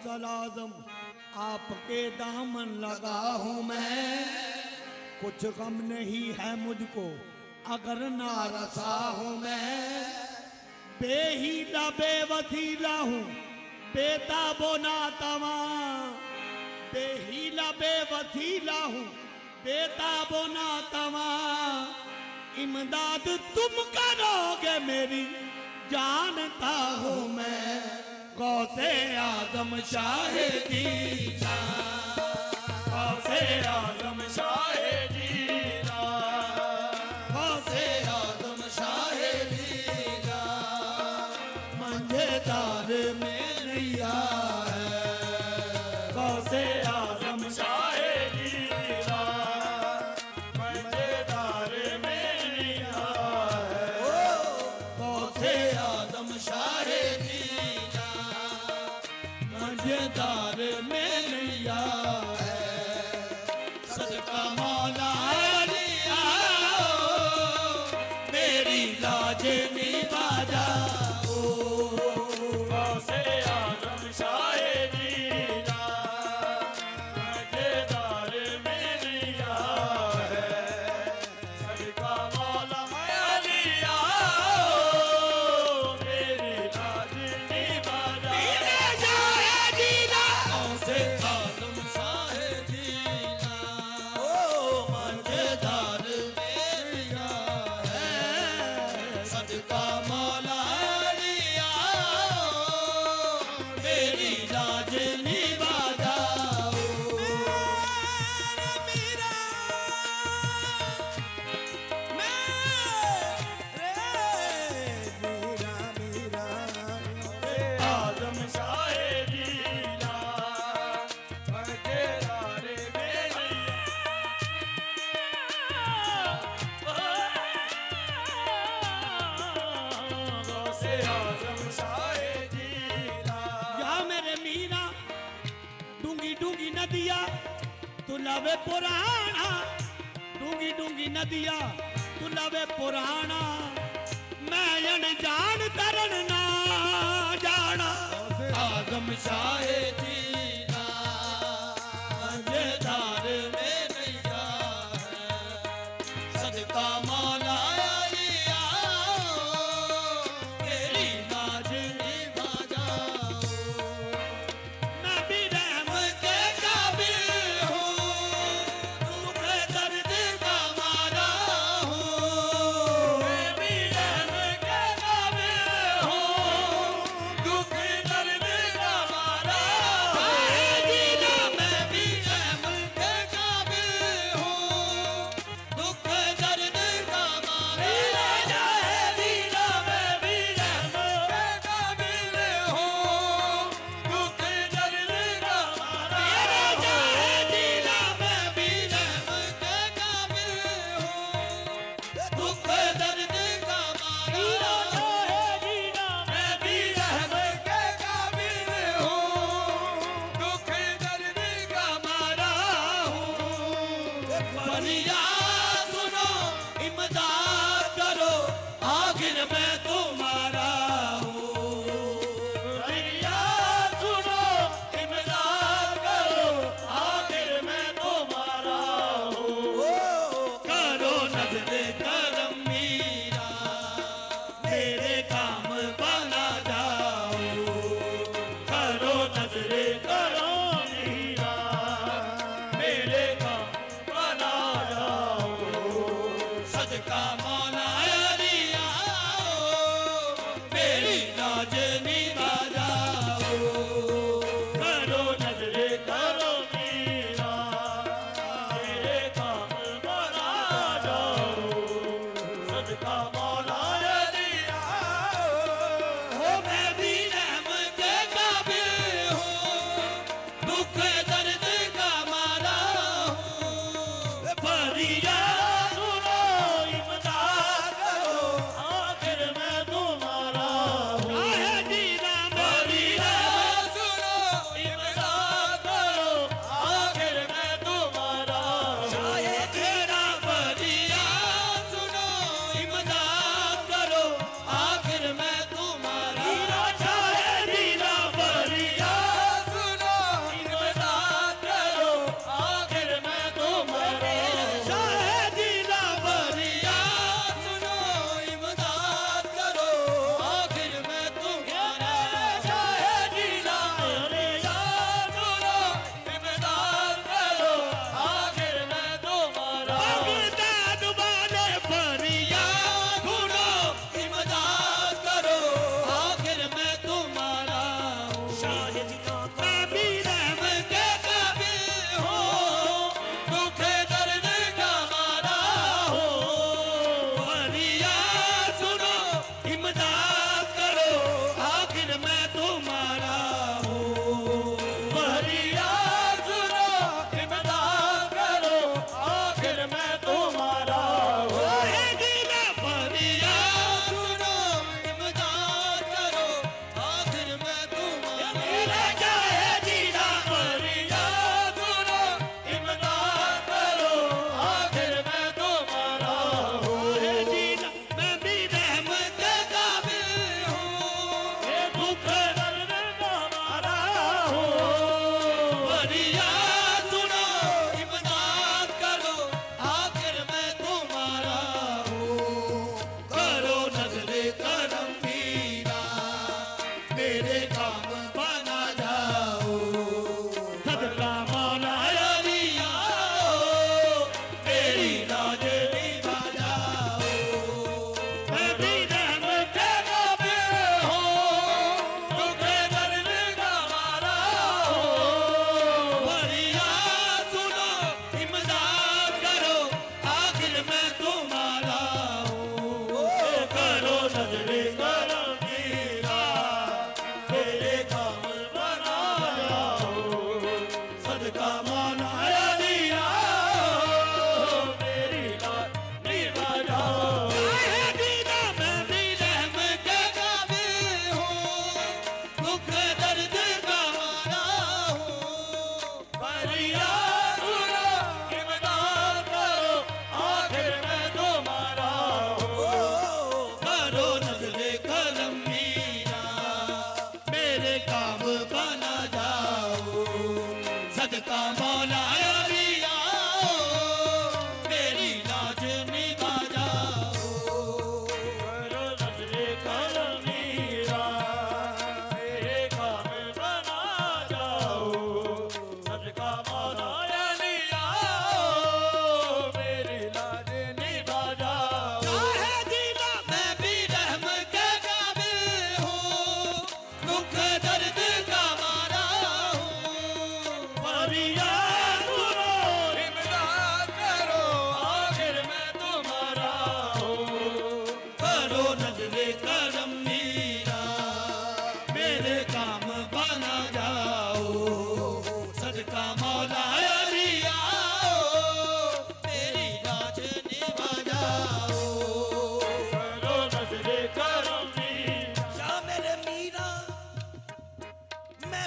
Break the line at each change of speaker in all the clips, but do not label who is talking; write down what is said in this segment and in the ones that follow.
गौसल आजम आपके दामन लगा हूँ मैं, कुछ गम नहीं है मुझको अगर ना रसा हूँ मैं। बेहीला बेवसीला हूँ बेताबो ना तवा, बेहीला बेवसीला हूँ बेताबो ना तवा। इमदाद तुम करोगे मेरी जानता हूँ मैं, गौसे आजम शाहे दीना, गौसे आजम शाहे दीना, गौसे आजम शाहे दीना। मंझेदार में नैया है, गौसे आजम शाहे दीना, मंझेदार में नैया है, गौसे आजम शाहे दीना, मंझेदार में नैया है। सदका मौला लिया मेरी लाज निभा जाओ, गौसे आजम शाहे दीना, मंझेदार में नैया है। सदका मौला लिया मेरी लाज निभा जाओ, गौसे आजम शाहे दीना, ओ मंझेदार में नैया है। सदका मौला लिया मेरी लाज निभा जाओ। आजम शाहे दीना, मंझेदार में गौसे आजम शाहे दीना। या मेरे मीरा डूंगी डूंगी नदिया तू लवे पुराना, डूंगी डूंगी नदिया तू लवे पुराना। मैं अनजान तरन ना जाना, आजम शाहे दीना, मंझेदार में नैया है। सदका मौला लिया मेरी लाज निभा जाओ। मैं भी रहम के काबिल हूँ, दुख दर्द का मारा हूँ। मैं भी रहम के काबिल हूँ, दुख दर्द का मारा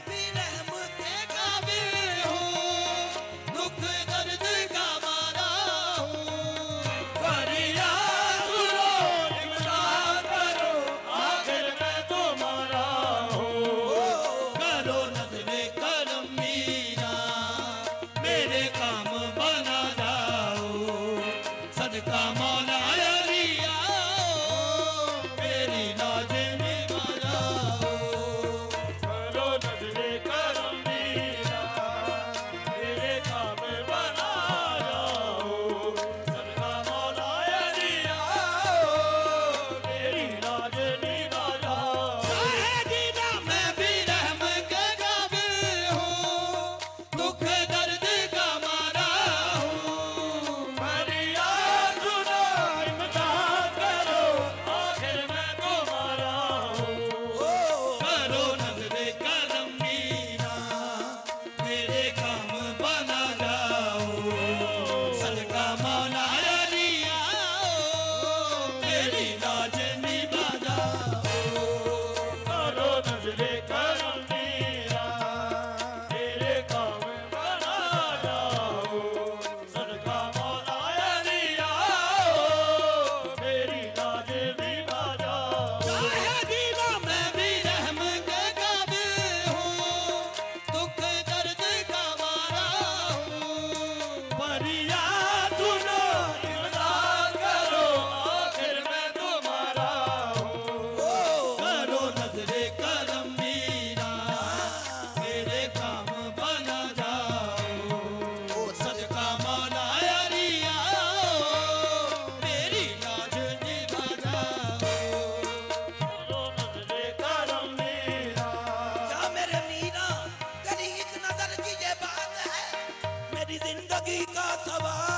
भी रहम के काबिल हूँ, दुख दर्द का मारा हूँ। फरियाद सुनो, इमदाद करो, आखिर मैं तुम्हारा हूँ। करो नज़्र करम मीरा, मेरे काम बना जाओ, सदका मौला अलिया, मेरी लाज निभा जाओ। करो नज़्र करम मीरा, मेरे काम बना जाओ, सदका मौला अलिया, मेरी लाज निभा जाओ। शाहिदीना मैं भी रहम के काबिल हूँ, दुख दर्द का मारा हूँ। फरियाद सुनो, इमदाद करो, आखिर मैं तुम्हारा हूँ। करो नज़्र करम मीरा, मेरे काम बना जाओ, सदका मौला अलिया, मेरी लाज निभा जाओ। करो नज़्र करम मीरा, मेरे काम बना जाओ, सदका मौला अलिया, मेरी लाज निभा जाओ। शाहिदीना मैं भी रहम के काबिल हूँ, दुख दर्द का मारा हूँ। फरियाद सुनो, इमदाद करो, आखिर मैं तुम्हारा हूँ। करो नज़्र करम मीरा, मेरे काम बना जाओ, सदका मौला अलिया, मेरी लाज निभा जाओ। करो नज़्र करम मीरा।
क्या मेरे मीरा, कभी एक नजर की ये बात है, मेरी जिंदगी का सवाल